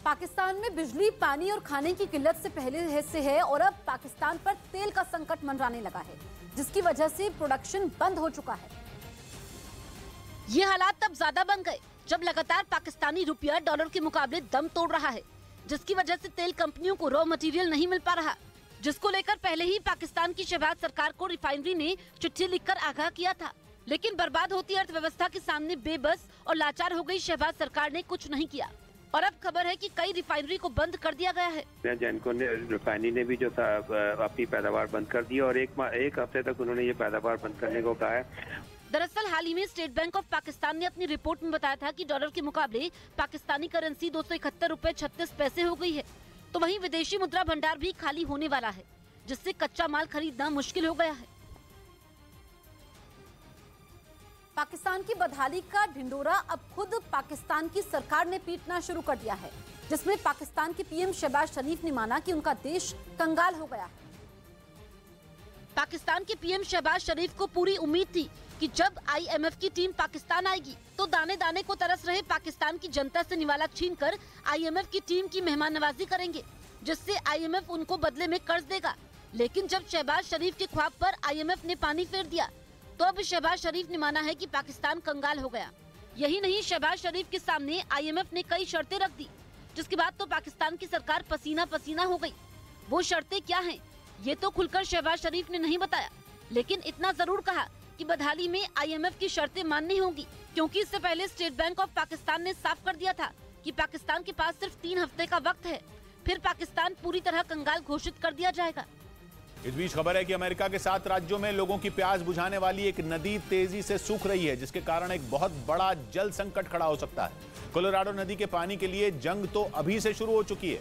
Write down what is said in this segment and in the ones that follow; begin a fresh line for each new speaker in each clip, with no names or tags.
पाकिस्तान में बिजली, पानी और खाने की किल्लत से पहले से है और अब पाकिस्तान पर तेल का संकट मंडराने लगा है, जिसकी वजह से प्रोडक्शन बंद हो चुका है। ये हालात तब ज्यादा बन गए जब लगातार पाकिस्तानी रुपया डॉलर के मुकाबले दम तोड़ रहा है, जिसकी वजह से तेल कंपनियों को रॉ मटेरियल नहीं मिल पा रहा, जिसको लेकर पहले ही पाकिस्तान की शहबाज सरकार को रिफाइनरी ने चिट्ठी लिखकर आगाह किया था। लेकिन बर्बाद होती अर्थव्यवस्था के सामने बेबस और लाचार हो गई शहबाज सरकार ने कुछ नहीं किया और अब खबर है कि कई रिफाइनरी को बंद कर दिया गया है।
जैनको ने रिफाइनरी ने भी जो था अपनी पैदावार बंद कर दी और एक हफ्ते तक उन्होंने ये पैदावार बंद करने को कहा है।
दरअसल हाल ही में स्टेट बैंक ऑफ पाकिस्तान ने अपनी रिपोर्ट में बताया था कि डॉलर के मुकाबले पाकिस्तानी करेंसी 271 रुपए 36 पैसे हो गई है, तो वहीं विदेशी मुद्रा भंडार भी खाली होने वाला है, जिससे कच्चा माल खरीदना मुश्किल हो गया है। पाकिस्तान की बदहाली का ढिंडोरा अब खुद पाकिस्तान की सरकार ने पीटना शुरू कर दिया है, जिसमें पाकिस्तान के पीएम शहबाज शरीफ ने माना कि उनका देश कंगाल हो गया है। पाकिस्तान के पीएम शहबाज शरीफ को पूरी उम्मीद थी कि जब आईएमएफ की टीम पाकिस्तान आएगी तो दाने दाने को तरस रहे पाकिस्तान की जनता से निवाला छीनकर आईएमएफ की टीम की मेहमान नवाजी करेंगे, जिससे आईएमएफ उनको बदले में कर्ज देगा। लेकिन जब शहबाज शरीफ के ख्वाब पर आईएमएफ ने पानी फेर दिया तो अब शहबाज शरीफ ने माना है कि पाकिस्तान कंगाल हो गया। यही नहीं, शहबाज शरीफ के सामने आईएमएफ ने कई शर्तें रख दी, जिसके बाद तो पाकिस्तान की सरकार पसीना पसीना हो गई। वो शर्तें क्या हैं, ये तो खुलकर शहबाज शरीफ ने नहीं बताया, लेकिन इतना जरूर कहा कि बदहाली में आईएमएफ की शर्तें माननी होंगी, क्योंकि इससे पहले स्टेट बैंक ऑफ पाकिस्तान ने साफ कर दिया था कि पाकिस्तान के पास सिर्फ 3 हफ्ते का वक्त है, फिर पाकिस्तान पूरी तरह कंगाल घोषित कर दिया जाएगा।
इस बीच खबर है कि अमेरिका के 7 राज्यों में लोगों की प्यास बुझाने वाली एक नदी तेजी से सूख रही है, जिसके कारण एक बहुत बड़ा जल संकट खड़ा हो सकता है। कोलोराडो नदी के पानी के लिए जंग तो अभी से शुरू हो चुकी है।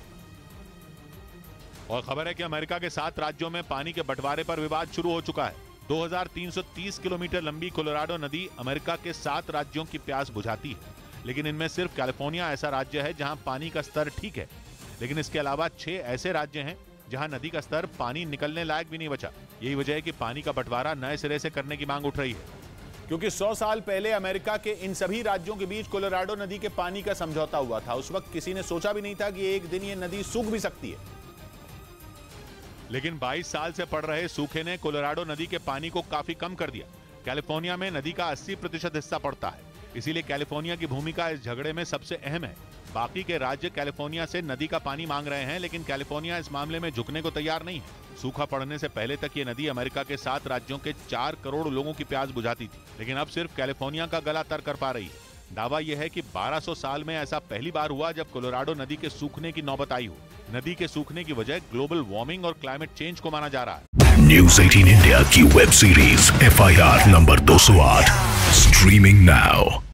और खबर है कि अमेरिका के 7 राज्यों में पानी के बंटवारे पर विवाद शुरू हो चुका है। 2330 किलोमीटर लंबी कोलोराडो नदी अमेरिका के 7 राज्यों की प्यास बुझाती है, लेकिन इनमें सिर्फ कैलिफोर्निया ऐसा राज्य है जहां पानी का स्तर ठीक है। लेकिन इसके अलावा 6 ऐसे राज्य हैं जहां नदी का स्तर पानी निकलने लायक भी नहीं बचा। यही वजह है कि पानी का बंटवारा नए सिरे से करने की मांग उठ रही है,
क्योंकि 100 साल पहले अमेरिका के इन सभी राज्यों के बीच कोलोराडो नदी के पानी का समझौता हुआ था। उस वक्त किसी ने सोचा भी नहीं था कि एक दिन ये नदी सूख भी सकती है।
लेकिन 22 साल से पड़ रहे सूखे ने कोलोराडो नदी के पानी को काफी कम कर दिया। कैलिफोर्निया में नदी का 80% हिस्सा पड़ता है, इसीलिए कैलिफोर्निया की भूमिका इस झगड़े में सबसे अहम है। बाकी के राज्य कैलिफोर्निया से नदी का पानी मांग रहे हैं, लेकिन कैलिफोर्निया इस मामले में झुकने को तैयार नहीं है। सूखा पड़ने से पहले तक ये नदी अमेरिका के 7 राज्यों के 4 करोड़ लोगों की प्यास बुझाती थी, लेकिन अब सिर्फ कैलिफोर्निया का गला तर कर पा रही है। दावा यह है कि 1200 साल में ऐसा पहली बार हुआ जब कोलोराडो नदी के सूखने की नौबत आई हो। नदी के सूखने की वजह ग्लोबल वार्मिंग और क्लाइमेट चेंज को माना जा रहा है।
न्यूज़ 18 इंडिया की web series FIR number 208 streaming now.